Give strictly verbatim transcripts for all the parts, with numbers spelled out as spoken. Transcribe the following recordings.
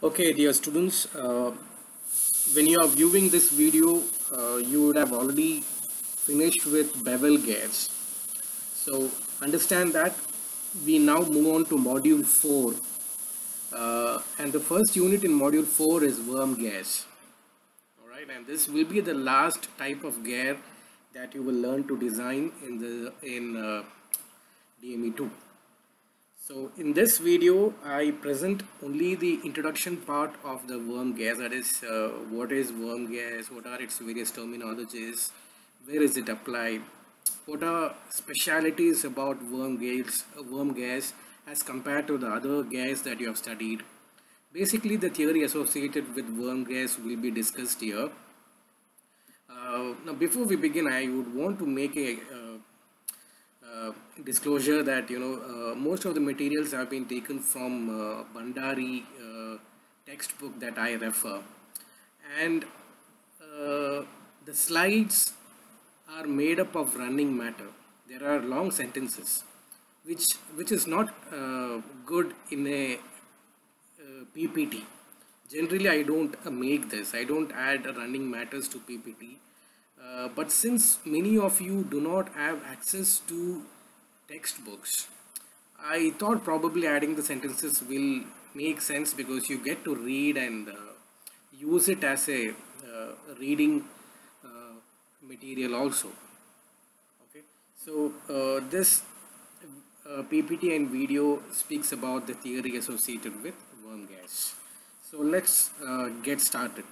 Okay, dear students, uh, when you are viewing this video, uh, you would have already finished with bevel gas. So understand that we now move on to module four, uh, and the first unit in module four is worm gas. All right, and this will be the last type of gas that you will learn to design in the in uh, D M E two. So in this video, I present only the introduction part of the worm gas, that is uh, what is worm gas, what are its various terminologies, where is it applied, what are specialities about worm gas, uh, worm gas as compared to the other gas that you have studied. Basically, the theory associated with worm gas will be discussed here. Uh, now, before we begin, I would want to make a uh, uh, disclosure that you know uh, most of the materials have been taken from uh, Bandari uh, textbook that I refer, and uh, the slides are made up of running matter. There are long sentences, which which is not uh, good in a uh, P P T. Generally, I don't uh, make this. I don't add running matters to P P T. Uh, but since many of you do not have access to textbooks, I thought probably adding the sentences will make sense because you get to read and uh, use it as a uh, reading uh, material also. Okay, so uh, this uh, P P T and video speaks about the theory associated with worm gas. So let's uh, get started.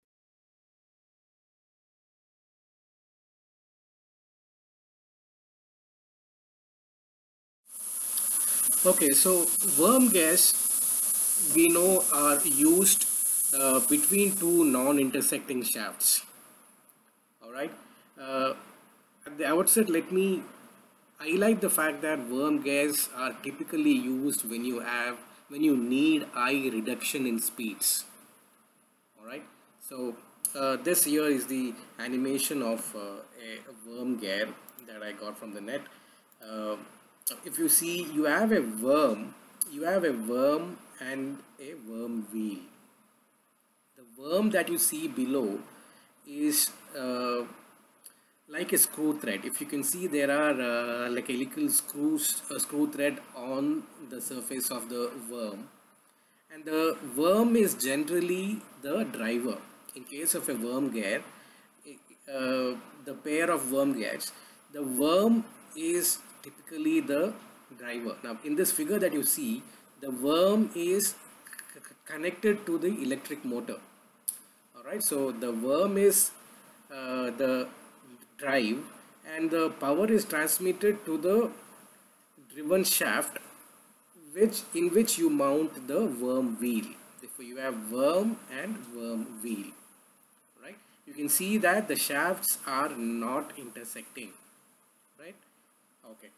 Okay, so worm gas we know are used uh, between two non-intersecting shafts. All right. Uh, at the outset, let me highlight the fact that worm gas are typically used when you have when you need eye reduction in speeds. All right. So uh, this here is the animation of uh, a, a worm gas that I got from the net. Uh, if you see, you have a worm, you have a worm and a worm wheel. The worm that you see below is uh, like a screw thread. If you can see, there are uh, like helical screws, a screw thread on the surface of the worm, and the worm is generally the driver. In case of a worm gas, uh, the pair of worm gas, the worm is typically the driver. Now in this figure that you see, the worm is connected to the electric motor. All right, so the worm is uh, the drive, and the power is transmitted to the driven shaft, which in which you mount the worm wheel. Therefore you have worm and worm wheel. Right, you can see that the shafts are not intersecting. Right. Okay,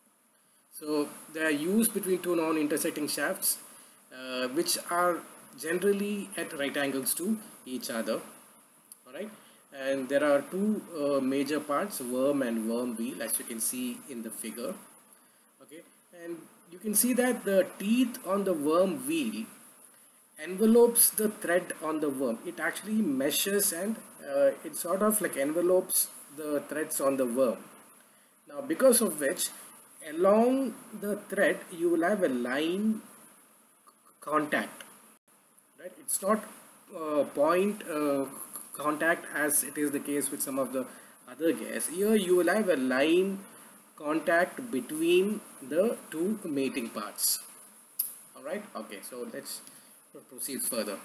so they are used between two non-intersecting shafts uh, which are generally at right angles to each other. All right, and there are two uh, major parts, worm and worm wheel, as you can see in the figure. Okay, and you can see that the teeth on the worm wheel envelopes the thread on the worm. It actually meshes and uh, it sort of like envelopes the threads on the worm. Now because of which, along the thread you will have a line contact. Right, it's not uh, point uh, contact as it is the case with some of the other gas. Here you will have a line contact between the two mating parts. All right. Okay, so let's proceed further.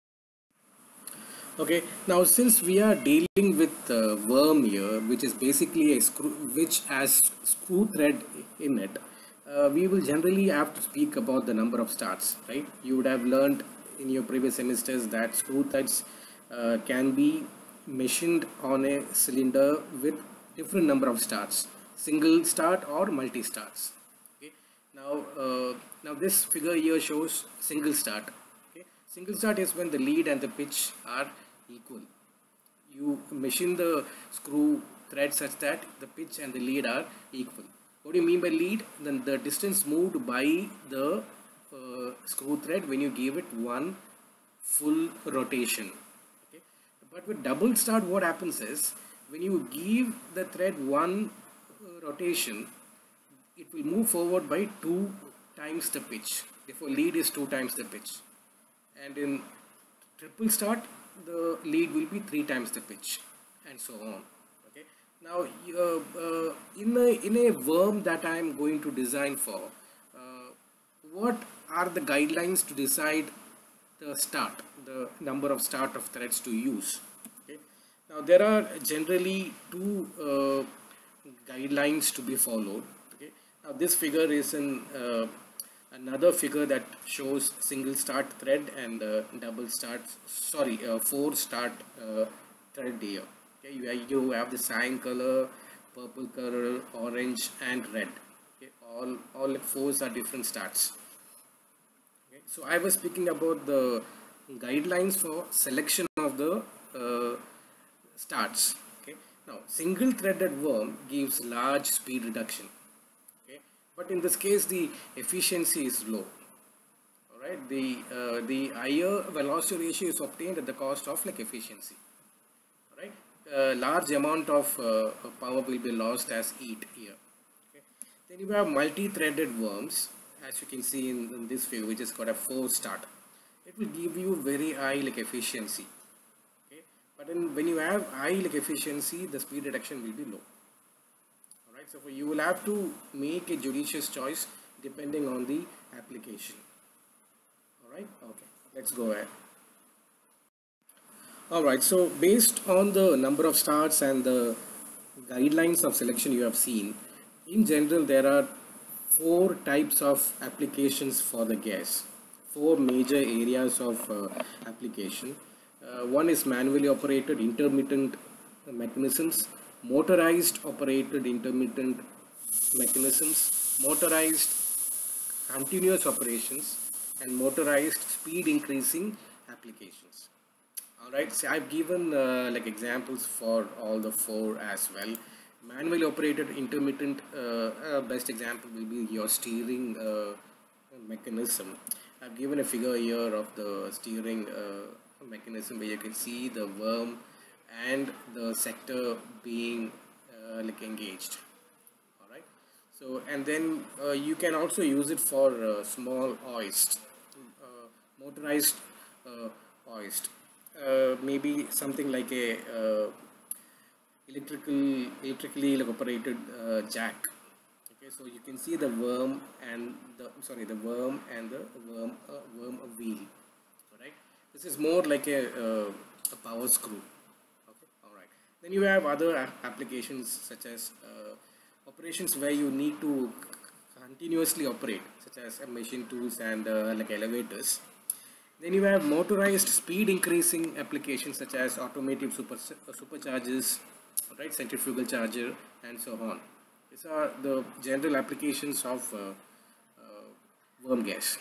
Okay, now since we are dealing with uh, worm here, which is basically a screw, which has screw thread in it, uh, we will generally have to speak about the number of starts, right? You would have learned in your previous semesters that screw threads uh, can be machined on a cylinder with different number of starts, single start or multi starts. Okay, now uh, now this figure here shows single start. Okay, single start is when the lead and the pitch are equal. You machine the screw thread such that the pitch and the lead are equal. What do you mean by lead? Then the distance moved by the uh, screw thread when you give it one full rotation. Okay, but with double start, what happens is when you give the thread one uh, rotation, it will move forward by two times the pitch. Therefore, lead is two times the pitch, and in triple start, the lead will be three times the pitch, and so on. Okay. Now, uh, uh, in a in a worm that I am going to design for, uh, what are the guidelines to decide the start, the number of start of threads to use? Okay. Now, there are generally two uh, guidelines to be followed. Okay. Now, this figure is in uh, another figure that shows single start thread and uh, double start, sorry, uh, four start uh, thread here. Okay, you have, you have the cyan color, purple color, orange, and red. Okay, all all four are different starts. Okay, so I was speaking about the guidelines for selection of the uh, starts. Okay, now single threaded worm gives large speed reduction. But in this case, the efficiency is low. All right, the uh, the higher velocity ratio is obtained at the cost of like efficiency. All right, a large amount of uh, power will be lost as heat here. Okay. Then you have multi-threaded worms, as you can see in, in this figure, which is got a four start. It will give you very high like efficiency. Okay, but in, when you have high like efficiency, the speed reduction will be low. So you will have to make a judicious choice depending on the application. Alright, okay, let's go ahead. Alright, so based on the number of starts and the guidelines of selection you have seen, in general there are four types of applications for the gas. Four major areas of uh, application. Uh, one is manually operated intermittent mechanisms, motorized operated intermittent mechanisms, motorized continuous operations, and motorized speed increasing applications. Alright, so I've given uh, like examples for all the four as well. Manually operated intermittent, uh, uh, best example will be your steering uh, mechanism. I've given a figure here of the steering uh, mechanism where you can see the worm and the sector being uh, like engaged. All right, so and then uh, you can also use it for uh, small hoist, uh, motorized uh, hoist, uh, maybe something like a uh, electrical electrically like operated uh, jack. Okay, so you can see the worm and the sorry the worm and the worm uh, worm wheel. All right, this is more like a, uh, a power screw. Then you have other applications such as uh, operations where you need to continuously operate, such as uh, machine tools and uh, like elevators. Then you have motorized speed increasing applications such as automotive super uh, superchargers, right, centrifugal charger, and so on. These are the general applications of uh, uh, worm gas.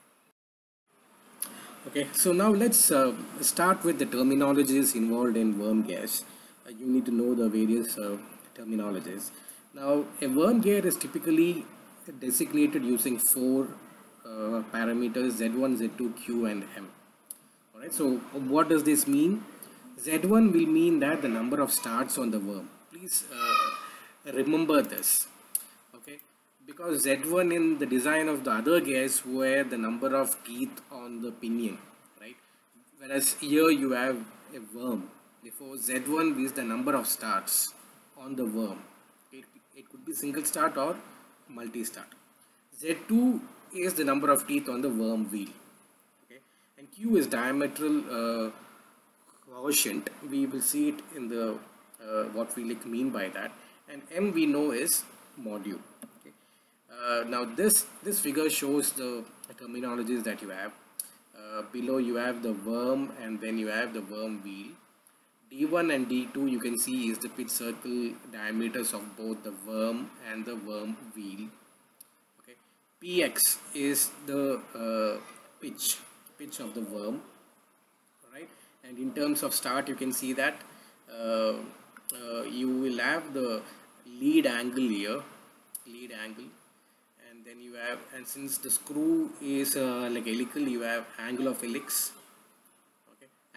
Okay, so now let's uh, start with the terminologies involved in worm gas. You need to know the various uh, terminologies. Now, a worm gas is typically designated using four uh, parameters: Z one, Z two, Q, and M. All right. So, what does this mean? Z one will mean that the number of starts on the worm. Please uh, remember this. Okay, because Z one in the design of the other gas were the number of teeth on the pinion, right? Whereas here you have a worm. Therefore, Z one is the number of starts on the worm. It, it could be single start or multi-start. Z two is the number of teeth on the worm wheel. Okay, and Q is diametral uh, quotient. We will see it in the uh, what we like mean by that. And M we know is module. Okay. Uh, now this this figure shows the terminologies that you have. Uh, below you have the worm and then you have the worm wheel. D one and D two you can see is the pitch circle diameters of both the worm and the worm wheel. Okay. P X is the uh, pitch, pitch of the worm. Alright. And in terms of start you can see that uh, uh, you will have the lead angle here, lead angle, and then you have, and since the screw is uh, like helical, you have angle of helix.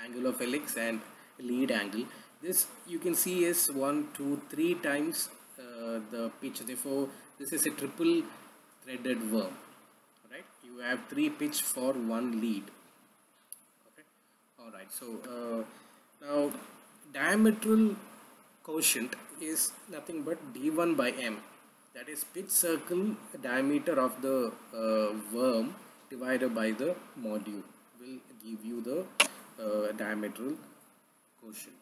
angle of helix and lead angle. This you can see is one, two, three times uh, the pitch. Therefore, this is a triple threaded worm. Right? You have three pitch for one lead. Okay. All right. So uh, now diametral quotient is nothing but d one by m. That is pitch circle diameter of the uh, worm divided by the module will give you the uh, diametral quotient.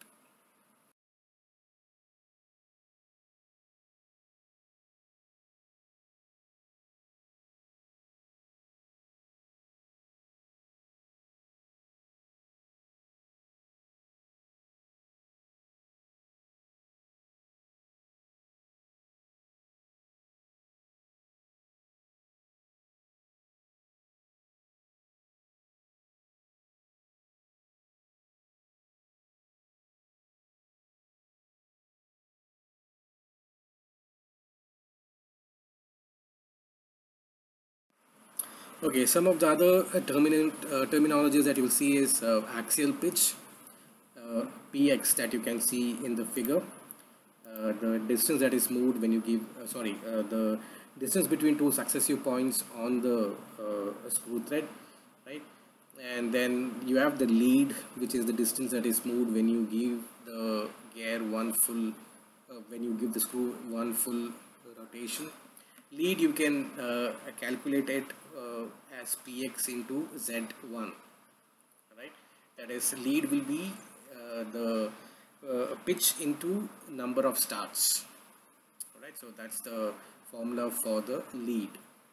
Okay, some of the other uh, termin uh, terminologies that you will see is uh, axial pitch, uh, px that you can see in the figure, uh, the distance that is moved when you give, uh, sorry, uh, the distance between two successive points on the uh, screw thread, right? And then you have the lead, which is the distance that is moved when you give the gear one full, uh, when you give the screw one full rotation. Lead you can uh, calculate it uh, as px into z one, right? That is, lead will be uh, the uh, pitch into number of starts, right? So that's the formula for the lead.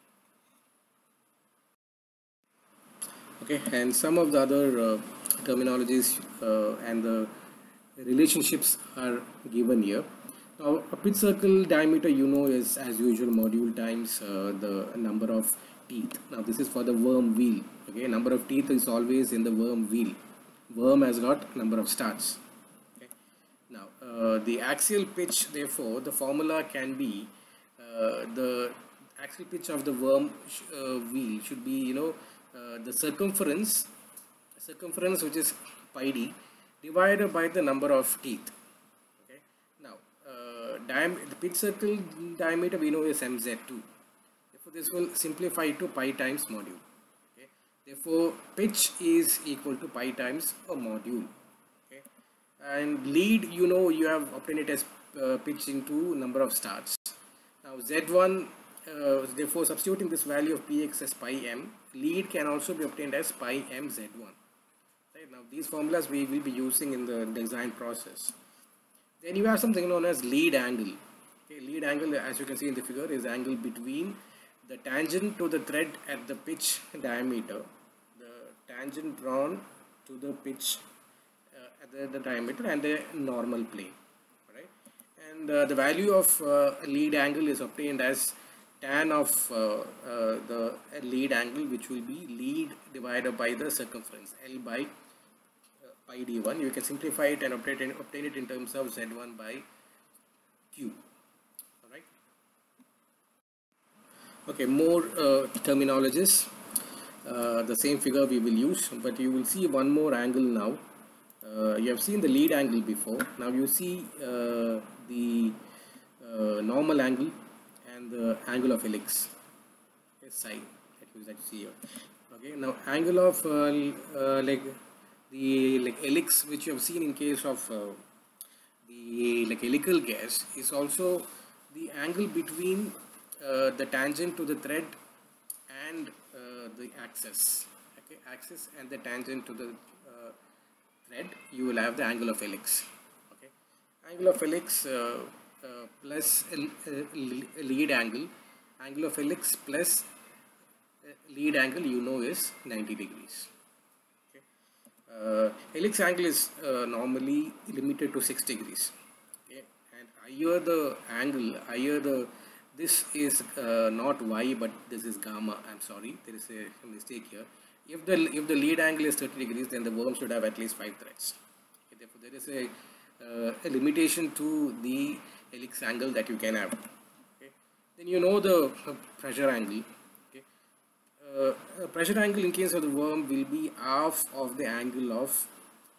Okay, and some of the other uh, terminologies uh, and the relationships are given here. Now, a pitch circle diameter, you know, is as usual module times uh, the number of teeth. Now, this is for the worm wheel. Okay, number of teeth is always in the worm wheel. Worm has got number of starts. Okay. Now, uh, the axial pitch, therefore, the formula can be uh, the axial pitch of the worm sh uh, wheel should be, you know, uh, the circumference, circumference which is pi d divided by the number of teeth. Diam the pitch circle diameter we know is M Z two. Therefore, this will simplify to pi times module. Okay. Therefore, pitch is equal to pi times a module. Okay. And lead, you know, you have obtained it as uh, pitch into number of starts. Now, Z one, uh, therefore, substituting this value of Px as pi m, lead can also be obtained as pi m Z one. Right. Now, these formulas we will be using in the design process. Then you have something known as lead angle. Okay, lead angle, as you can see in the figure, is angle between the tangent to the thread at the pitch diameter, the tangent drawn to the pitch uh, at the, the diameter, and the normal plane. Right? And uh, the value of uh, lead angle is obtained as tan of uh, uh, the lead angle, which will be lead divided by the circumference, L by pi d one. You can simplify it and obtain it, obtain it in terms of z one by q. Alright. Okay, more uh, terminologies. Uh, the same figure we will use, but you will see one more angle now. Uh, you have seen the lead angle before. Now you see uh, the uh, normal angle and the angle of helix. Okay, side that you that you see here. Okay, now angle of uh, uh, like the like helix, which you have seen in case of uh, the like helical gas, is also the angle between uh, the tangent to the thread and uh, the axis. Okay, axis and the tangent to the uh, thread, you will have the angle of helix. Okay, angle of helix uh, uh, plus a lead angle, angle of helix plus lead angle, you know, is ninety degrees. Uh, helix angle is uh, normally limited to six degrees. Okay, and higher the angle, higher the, this is uh, not y but this is gamma. I'm sorry, there is a mistake here. If the if the lead angle is thirty degrees, then the worm should have at least five threads. Okay, therefore, there is a, uh, a limitation to the helix angle that you can have. Okay, then you know the pressure angle. Uh, pressure angle in case of the worm will be half of the angle of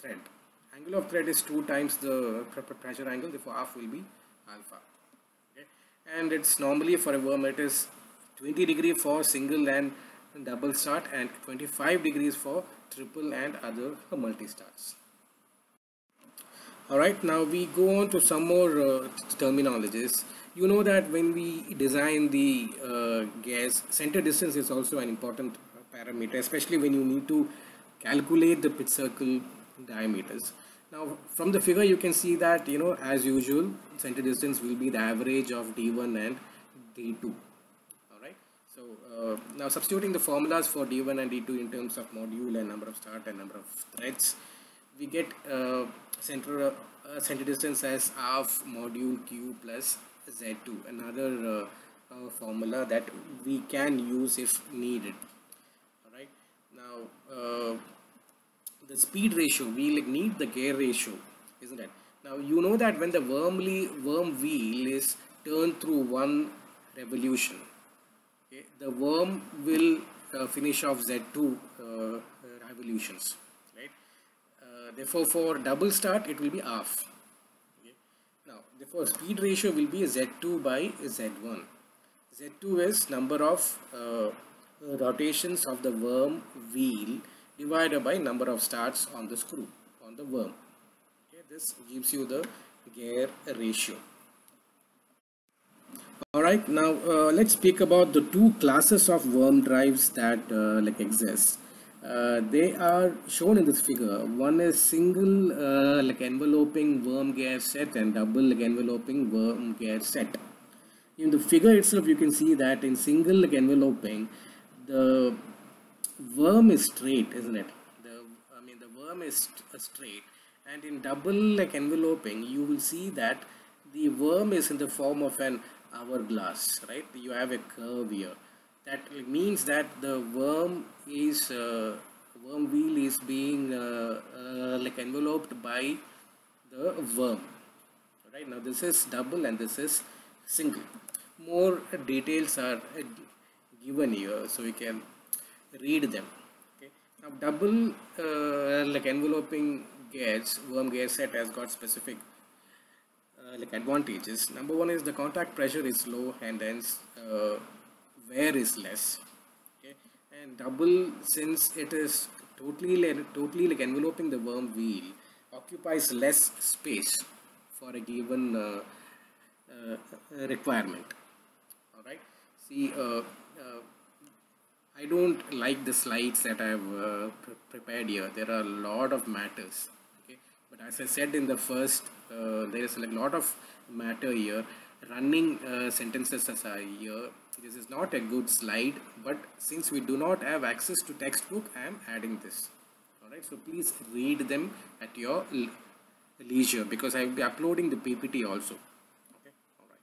thread. Angle of thread is two times the pressure angle, therefore half will be alpha. Okay? And it's normally for a worm it is twenty degree for single and double start and twenty-five degrees for triple and other multi starts. Alright, now we go on to some more uh, terminologies. You know that when we design the uh, gas, center distance is also an important parameter, especially when you need to calculate the pitch circle diameters. Now from the figure you can see that, you know, as usual, center distance will be the average of D one and D two. Alright, so uh, now substituting the formulas for D one and D two in terms of module and number of start and number of threads, we get uh, center uh, center distance as half module Q plus Z two, another uh, uh, formula that we can use if needed. Alright, now uh, the speed ratio, we like need the gear ratio, isn't it? Now you know that when the worm, worm wheel is turned through one revolution, okay, the worm will uh, finish off Z two uh, revolutions. Therefore, for double start, it will be half. Okay. Now, therefore, speed ratio will be Z two by Z one. Z two is number of uh, rotations of the worm wheel divided by number of starts on the screw, on the worm. Okay. This gives you the gear ratio. Alright, now uh, let's speak about the two classes of worm drives that uh, like exist. Uh, they are shown in this figure. One is single uh, like enveloping worm gear set and double like enveloping worm gear set. In the figure itself you can see that in single like enveloping the worm is straight, isn't it? The I mean the worm is straight, and in double like enveloping you will see that the worm is in the form of an hourglass, right? You have a curve here. That means that the worm is uh, worm wheel is being uh, uh, like enveloped by the worm. Right, now this is double and this is single. More details are given here, so we can read them. Okay. Now double uh, like enveloping gears, worm gear set has got specific uh, like advantages. Number one is the contact pressure is low and hence uh, wear is less. Okay. And double, since it is totally totally like enveloping the worm wheel, occupies less space for a given uh, uh, requirement. All right. See, uh, uh, I don't like the slides that I have uh, pre prepared here. There are a lot of matters. Okay. But as I said in the first, uh, there is like a lot of matter here. Running uh, sentences are here. This is not a good slide, but since we do not have access to textbook, I am adding this. Alright, so please read them at your leisure because I will be uploading the P P T also. Okay,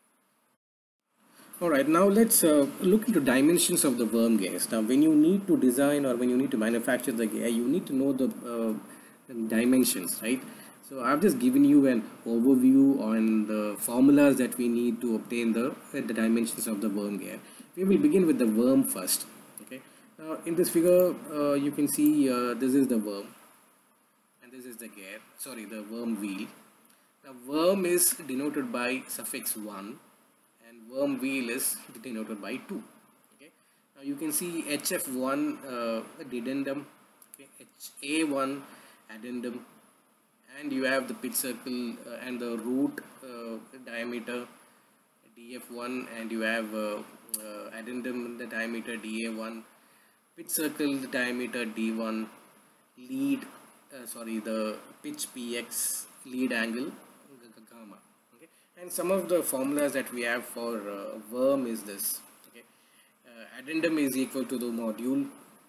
alright. Alright, now let's uh, look into dimensions of the worm gears. Now, when you need to design or when you need to manufacture the gear, you need to know the uh, dimensions, right? So I've just given you an overview on the formulas that we need to obtain the, the dimensions of the worm gear. We will begin with the worm first. Okay. Now in this figure, uh, you can see uh, this is the worm, and this is the gear. Sorry, the worm wheel. Now worm is denoted by suffix one, and worm wheel is denoted by two. Okay. Now you can see H F one uh, addendum, okay, H A one addendum. And you have the pitch circle uh, and the root uh, diameter D F one, and you have uh, uh, addendum the diameter D A one, pitch circle the diameter D one, lead uh, sorry the pitch P X, lead angle gamma. Okay, and some of the formulas that we have for uh, worm is this. Okay, uh, addendum is equal to the module.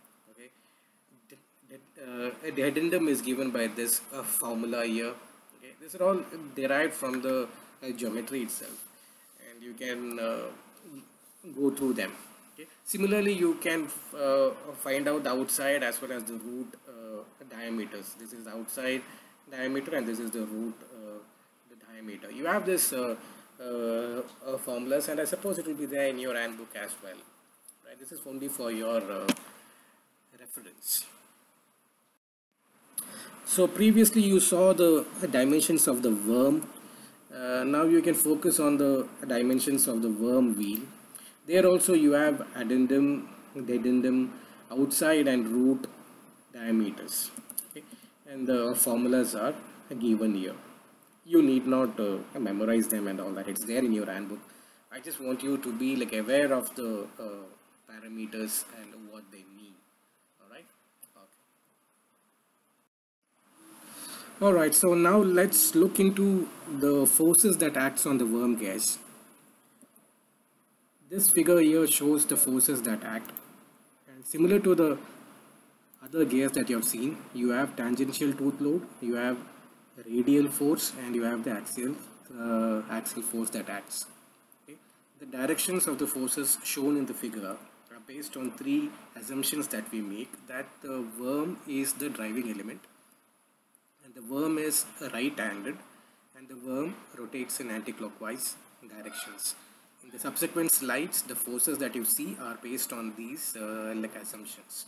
Uh, the addendum is given by this uh, formula here. Okay, these are all derived from the uh, geometry itself, and you can uh, go through them. Okay. Similarly, you can uh, find out the outside as well as the root uh, diameters. This is outside diameter and this is the root uh, the diameter. You have this uh, uh, formulas, and I suppose it will be there in your handbook as well. Right? This is only for your uh, reference. So previously you saw the dimensions of the worm. Uh, now you can focus on the dimensions of the worm wheel. There also you have addendum, dedendum, outside and root diameters. Okay? And the formulas are given here. You need not uh, memorize them and all that. It's there in your handbook. I just want you to be like aware of the uh, parameters and what they mean. All right. Okay. All right. So now let's look into the forces that acts on the worm gas. This figure here shows the forces that act, and similar to the other gears that you have seen, you have tangential tooth load, you have radial force, and you have the axial uh, axial force that acts. Okay? The directions of the forces shown in the figure are based on three assumptions that we make: that the worm is the driving element, and the worm is right-handed, and the worm rotates in anti-clockwise directions. In the subsequent slides, the forces that you see are based on these uh, like assumptions.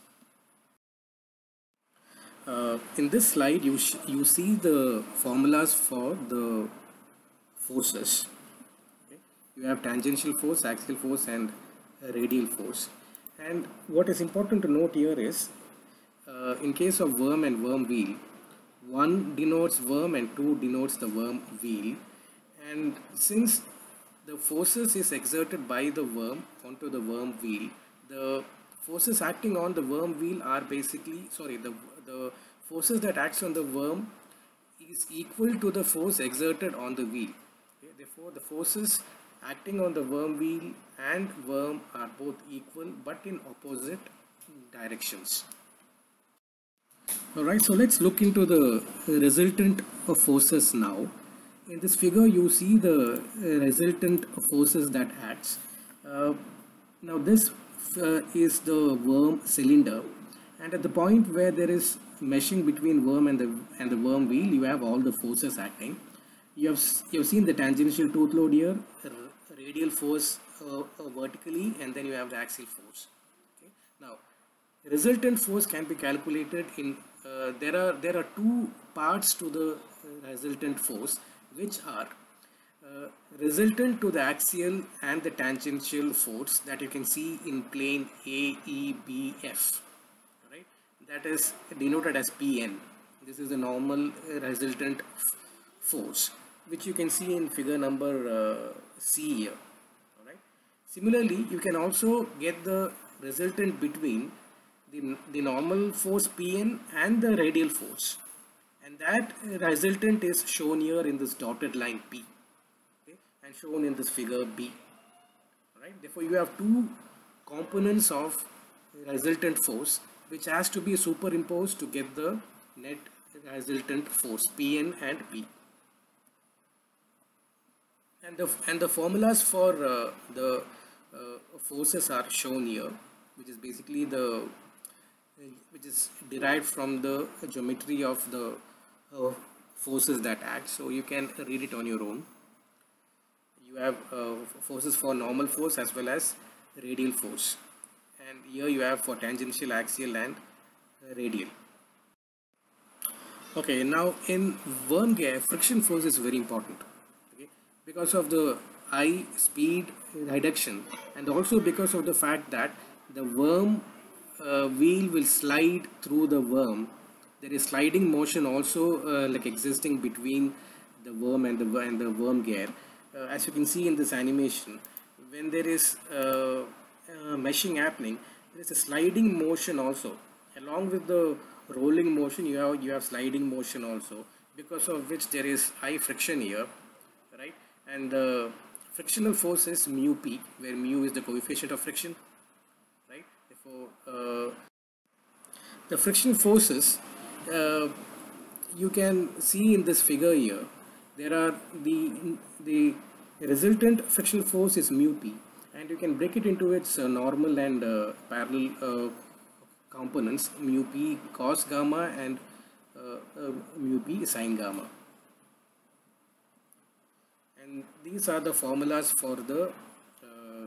Uh, in this slide, you you see the formulas for the forces. Okay? You have tangential force, axial force, and radial force. And what is important to note here is, uh, in case of worm and worm wheel, one denotes worm and two denotes the worm wheel. And since the forces is exerted by the worm onto the worm wheel, the forces acting on the worm wheel are basically, sorry, the, the forces that acts on the worm is equal to the force exerted on the wheel. Okay? Therefore, the forces acting on the worm wheel and worm are both equal but in opposite directions. Alright, so let's look into the resultant of forces now. In this figure, you see the resultant forces that acts. Uh, now this uh, is the worm cylinder, and at the point where there is meshing between worm and the and the worm wheel, you have all the forces acting. You have you have seen the tangential tooth load here, radial force uh, uh, vertically, and then you have the axial force. Okay. Now, resultant force can be calculated in uh, there are there are two parts to the resultant force, which are uh, resultant to the axial and the tangential force that you can see in plane A, E, B, F. Right? That is denoted as P N. This is the normal uh, resultant force, which you can see in figure number uh, C here. All right. Similarly, you can also get the resultant between the, the normal force P N and the radial force. And that resultant is shown here in this dotted line P, okay, and shown in this figure B. Right? Therefore, you have two components of resultant force which has to be superimposed to get the net resultant force P N and P. And the, and the formulas for uh, the uh, forces are shown here, which is basically the which is derived from the geometry of the uh, forces that act. So you can read it on your own. You have uh, forces for normal force as well as radial force, and here you have for tangential, axial, and uh, radial. Okay, now in worm gear, friction force is very important, okay, because of the high speed reduction, and also because of the fact that the worm uh, wheel will slide through the worm. There is sliding motion also uh, like existing between the worm and the and the worm gear. Uh, as you can see in this animation, when there is uh, uh, meshing happening, there is a sliding motion also. Along with the rolling motion, you have you have sliding motion also, because of which there is high friction here, right? And the frictional force is mu p, where mu is the coefficient of friction, right? Therefore, uh, the friction forces uh, you can see in this figure here. There are the the resultant frictional force is mu p, and you can break it into its uh, normal and uh, parallel uh, components: mu p cos gamma and uh, uh, mu p sin gamma. And these are the formulas for the uh,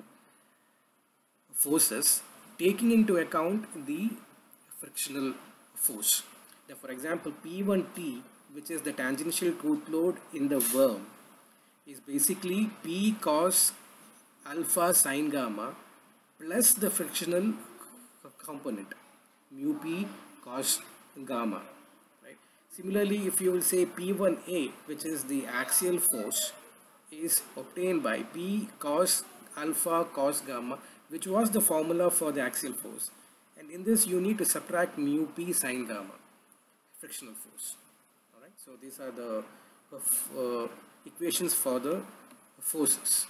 forces, taking into account the frictional force. The, for example, P one T, which is the tangential truth load in the worm, is basically P cos alpha sine gamma plus the frictional component mu P cos gamma, right? Similarly, if you will say P one A, which is the axial force, is obtained by P cos alpha cos gamma, which was the formula for the axial force, and in this you need to subtract mu P sine gamma, frictional force. All right, so these are the uh, uh, equations for the forces.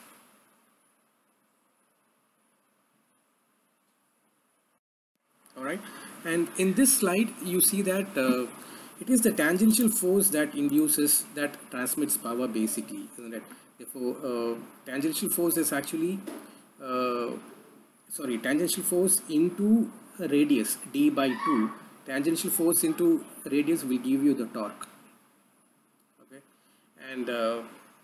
All right, and in this slide you see that uh, it is the tangential force that induces, that transmits power basically, isn't it? Therefore, uh, tangential force is actually uh, sorry tangential force into a radius d by two. Tangential force into radius will give you the torque. Okay, and uh,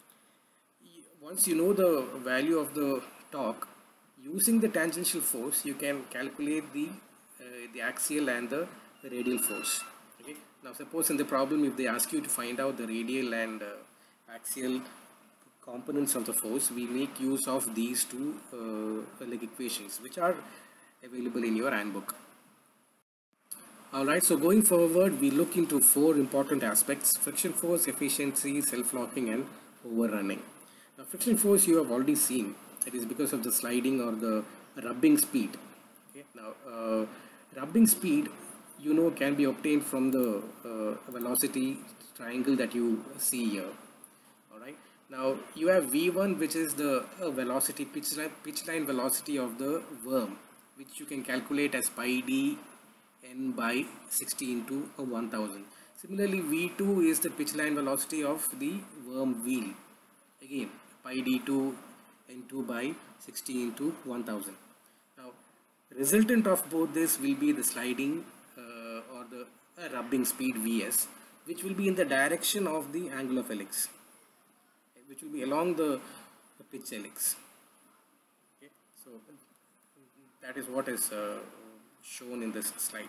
once you know the value of the torque, using the tangential force you can calculate the uh, the axial and the radial force. Okay, now suppose in the problem, if they ask you to find out the radial and uh, axial components of the force, we make use of these two uh, like equations which are available in your handbook. Alright, so going forward, we look into four important aspects: friction force, efficiency, self-locking, and overrunning. Now, friction force you have already seen. It is because of the sliding or the rubbing speed. Okay. Now, uh, rubbing speed, you know, can be obtained from the uh, velocity triangle that you see here. Alright. Now, you have V one, which is the uh, velocity, pitch line, pitch line velocity of the worm, which you can calculate as pi d n by sixty into one thousand. Similarly, V two is the pitch line velocity of the worm wheel. Again, pi d two n two by sixty into one thousand. Now, resultant of both this will be the sliding uh, or the uh, rubbing speed Vs, which will be in the direction of the angle of helix, which will be along the, the pitch helix. Okay, so that is what is uh, shown in this slide.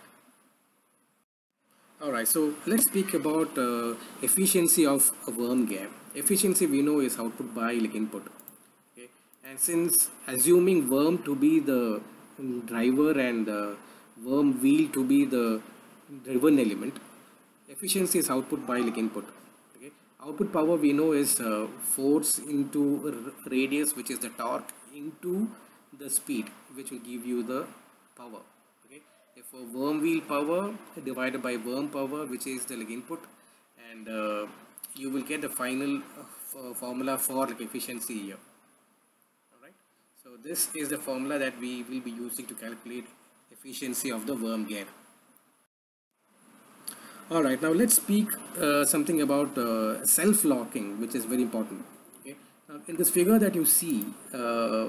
Alright, so let's speak about uh, efficiency of a worm gear. Efficiency we know is output by like input. Okay, and since assuming worm to be the driver and the worm wheel to be the driven element, efficiency is output by like input. Okay, output power we know is uh, force into radius, which is the torque, into the speed, which will give you the power. Therefore, worm wheel power divided by worm power, which is the like input, and uh, you will get the final uh, formula for like efficiency here. Alright, so this is the formula that we will be using to calculate efficiency of the worm gear. Alright, now let's speak uh, something about uh, self-locking, which is very important. Okay, now in this figure that you see, uh,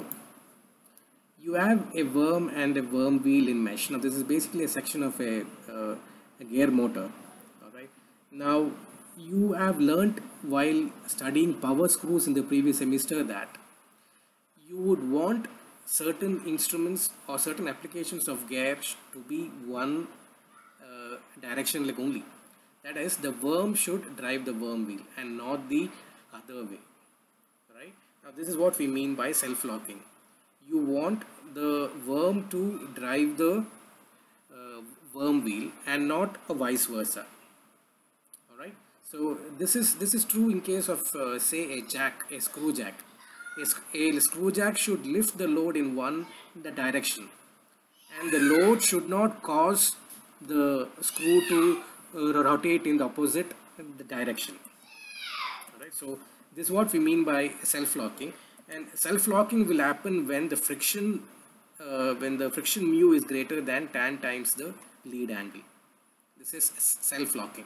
you have a worm and a worm wheel in mesh. Now this is basically a section of a, uh, a gear motor. Alright. Now you have learnt while studying power screws in the previous semester that you would want certain instruments or certain applications of gears to be one uh, direction like only. That is, the worm should drive the worm wheel and not the other way. Right. Now this is what we mean by self-locking. You want the worm to drive the uh, worm wheel and not a vice versa. All right. So this is this is true in case of uh, say a jack, a screw jack. A, a screw jack should lift the load in one the direction, and the load should not cause the screw to uh, rotate in the opposite the direction. All right. So this is what we mean by self-locking. And self-locking will happen when the friction uh, when the friction mu is greater than tan times the lead angle. This is self-locking.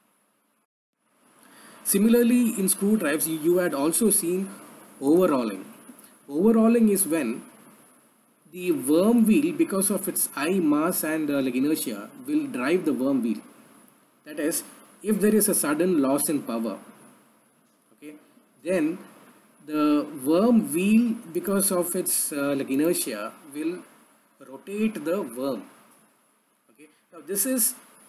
Similarly, in screw drives, you, you had also seen overhauling. Overhauling is when the worm wheel, because of its high mass and uh, like inertia, will drive the worm wheel. That is, if there is a sudden loss in power, okay, then the worm wheel, because of its uh, like inertia, will rotate the worm. Okay, now this is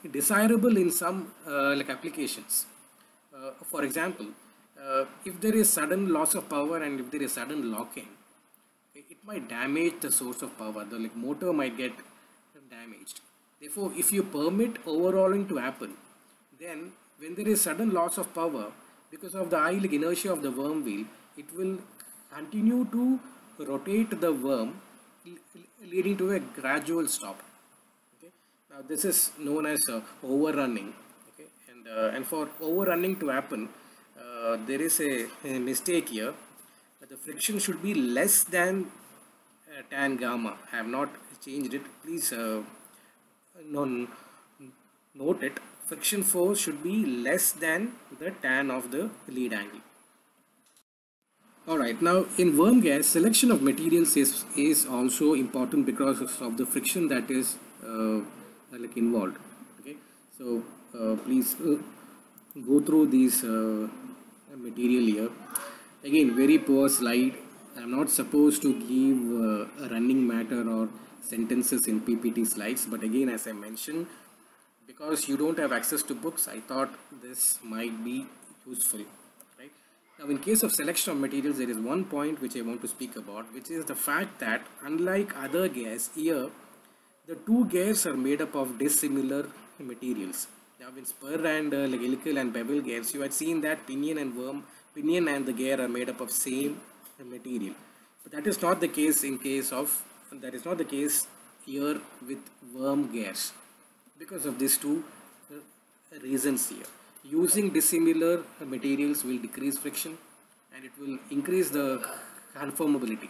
desirable in some uh, like applications. Uh, for example, uh, if there is sudden loss of power and if there is sudden locking, it might damage the source of power. The like motor might get damaged. Therefore, if you permit overhauling to happen, then when there is sudden loss of power because of the high like inertia of the worm wheel, it will continue to rotate the worm, leading to a gradual stop. Okay. Now this is known as uh, overrunning. Okay, and uh, and for overrunning to happen, uh, there is a, a mistake here. The friction should be less than uh, tan gamma. I have not changed it. Please uh, non, note it. Friction force should be less than the tan of the lead angle. Alright, now in worm gas, selection of materials is, is also important because of the friction that is uh, like involved. Okay, so uh, please uh, go through these uh, material here. Again, very poor slide. I'm not supposed to give uh, a running matter or sentences in P P T slides, but again, as I mentioned, because you don't have access to books, I thought this might be useful. Right? Now, in case of selection of materials, there is one point which I want to speak about, which is the fact that unlike other gas, here the two gears are made up of dissimilar materials. Now, in spur and uh, like helical and bevel gears, you had seen that pinion and worm, pinion and the gear are made up of same material. But that is not the case in case of, that is not the case here with worm gears. Because of these two uh, reasons here. Using dissimilar materials will decrease friction and it will increase the conformability.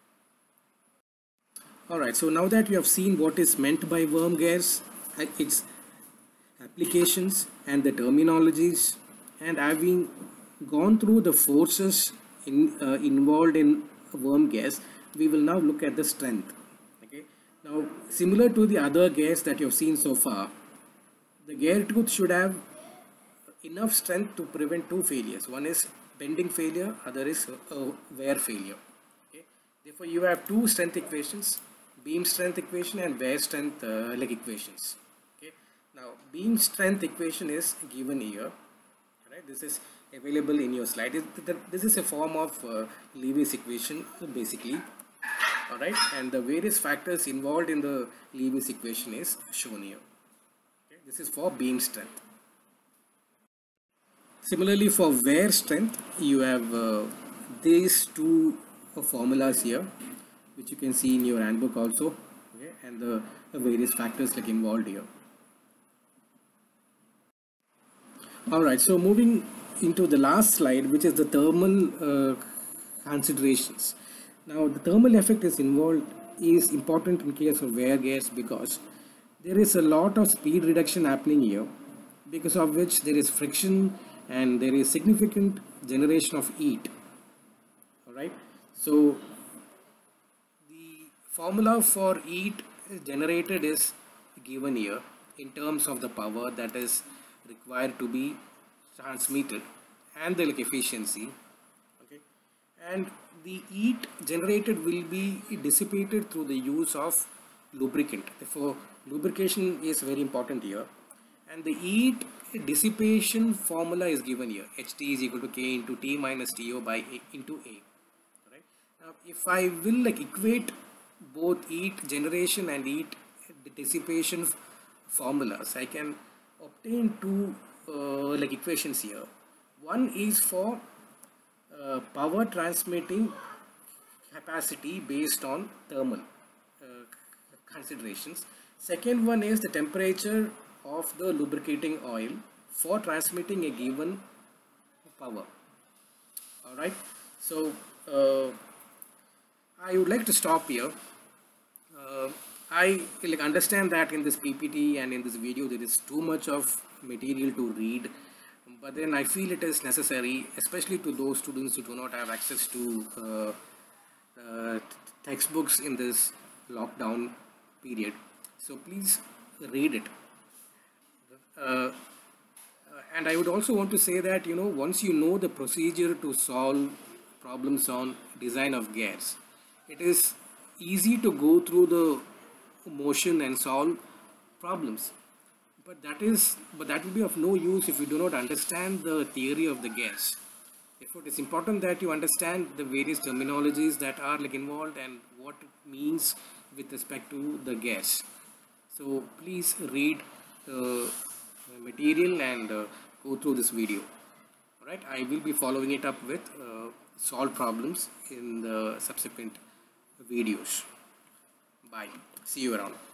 Alright, so now that you have seen what is meant by worm gas, its applications and the terminologies, and having gone through the forces in, uh, involved in worm gas, we will now look at the strength. Okay. Now, similar to the other gas that you have seen so far, the gear tooth should have enough strength to prevent two failures. One is bending failure, other is uh, wear failure. Okay. Therefore, you have two strength equations, beam strength equation and wear strength uh, like equations. Okay. Now, beam strength equation is given here. Right. This is available in your slide. This is a form of uh, Lewis equation basically. Alright, and the various factors involved in the Lewis equation is shown here. Okay. This is for beam strength. Similarly, for wear strength, you have uh, these two uh, formulas here, which you can see in your handbook also, okay, and the, the various factors like involved here. Alright, so moving into the last slide, which is the thermal uh, considerations. Now, the thermal effect is involved is important in case of wear gas because there is a lot of speed reduction happening here, because of which there is friction and there is significant generation of heat. Alright, so the formula for heat generated is given here in terms of the power that is required to be transmitted and the like efficiency. Okay, and the heat generated will be dissipated through the use of lubricant. Therefore, lubrication is very important here, and the heat dissipation formula is given here. H T is equal to K into T minus T O by A into A. Right? Now, if I will like equate both heat generation and heat dissipation formulas, I can obtain two uh, like equations here. One is for uh, power transmitting capacity based on thermal uh, considerations. Second one is the temperature of the lubricating oil for transmitting a given power. Alright, so uh, I would like to stop here. Uh, I like understand that in this P P T and in this video there is too much of material to read, but then I feel it is necessary, especially to those students who do not have access to uh, uh, textbooks in this lockdown period. So please read it. Uh, and I would also want to say that, you know, once you know the procedure to solve problems on design of gas, it is easy to go through the motion and solve problems. But that is, but that will be of no use if you do not understand the theory of the gas. Therefore, it is important that you understand the various terminologies that are like involved and what it means with respect to the gas. So please read the material and uh, go through this video. Alright, I will be following it up with uh, solved problems in the subsequent videos. Bye. See you around.